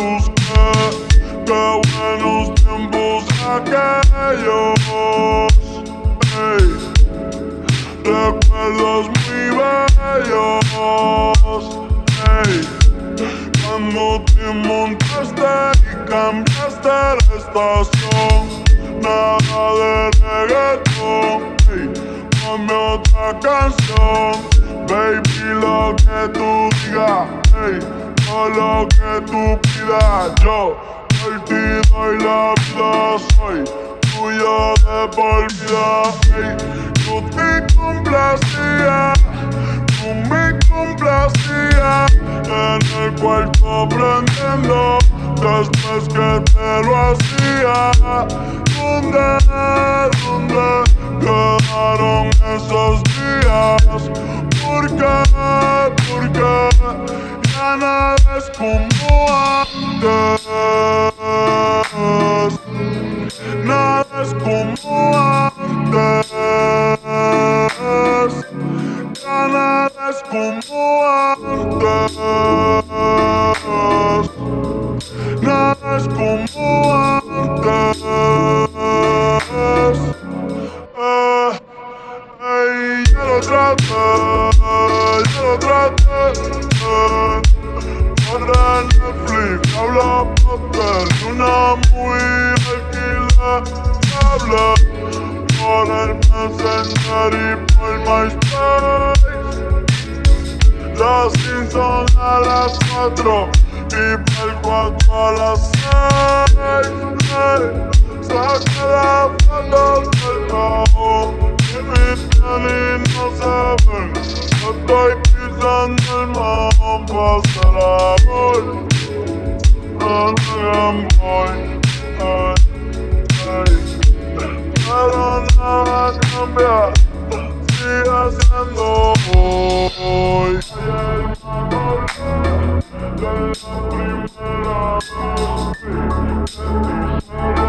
busqué. Qué buenos tiempos aquellos. Ey, recuerdos muy bellos. Ey, cuando te montaste y cambiaste la estación. Nada de reggaetón, ey, ponme otra canción. Baby, lo que tú digas, ey, todo lo que tú pidas. Yo por ti doy la vida, soy tuyo de por vida. Ey, yo te complacía, tú me complacías en el cuarto prendiendo. Después que te lo hacía, ¿dónde quedaron esos días? ¿Por qué ya nada es como antes? Nada es como antes. Ya nada es como antes. Nada es como antes. Ya lo traté, ya lo traté. Para Netflix, habla papel, una muy alquila, habla por el Messenger y por MySpace. Las 5 son a las 4 y por 4 a las 6. Saca la foto del bajo y mi piel y no saben. Estoy pisando el mambo hasta la voy. Game boy, pero nada cambia, sigue siendo hoy. Ayer me acordé de la primera vez.